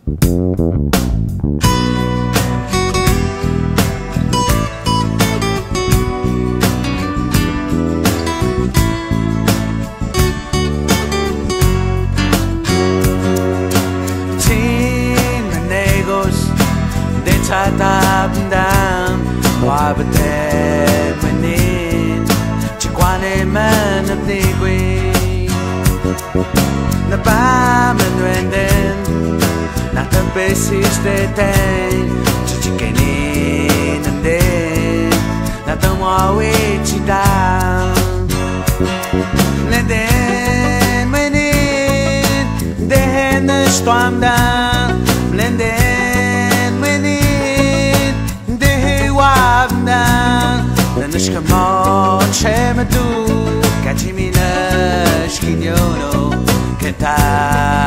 Down, why but dead when in Chiquane man of the green Na ba man renden Na the basis de ten Chichikenin and then Na the wawe down Lenden when in the hand storm down Lenden Nishkamon Shemadu Kachimina Shkinyono Kenta